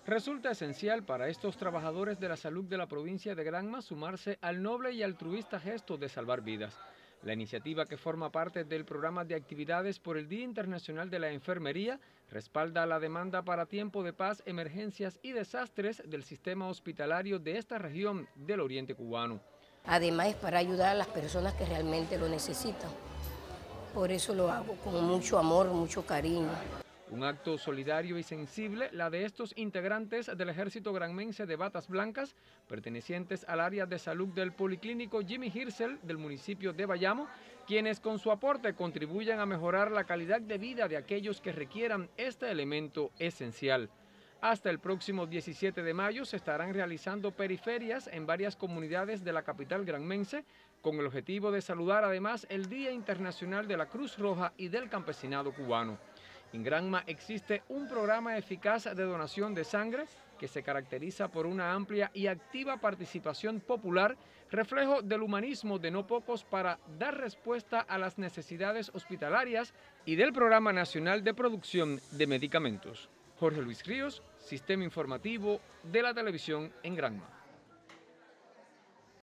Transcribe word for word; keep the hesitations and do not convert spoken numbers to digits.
Resulta esencial para estos trabajadores de la salud de la provincia de Granma sumarse al noble y altruista gesto de salvar vidas. La iniciativa, que forma parte del programa de actividades por el Día Internacional de la Enfermería, respalda la demanda para tiempo de paz, emergencias y desastres del sistema hospitalario de esta región del oriente cubano. Además, es para ayudar a las personas que realmente lo necesitan. Por eso lo hago con mucho amor, mucho cariño. Un acto solidario y sensible, la de estos integrantes del Ejército Granmense de Batas Blancas, pertenecientes al área de salud del Policlínico Jimmy Hirzel del municipio de Bayamo, quienes con su aporte contribuyen a mejorar la calidad de vida de aquellos que requieran este elemento esencial. Hasta el próximo diecisiete de mayo se estarán realizando periferias en varias comunidades de la capital granmense, con el objetivo de saludar además el Día Internacional de la Cruz Roja y del Campesinado Cubano. En Granma existe un programa eficaz de donación de sangre que se caracteriza por una amplia y activa participación popular, reflejo del humanismo de no pocos para dar respuesta a las necesidades hospitalarias y del Programa Nacional de Producción de Medicamentos. Jorge Luis Ríos, Sistema Informativo de la Televisión en Granma.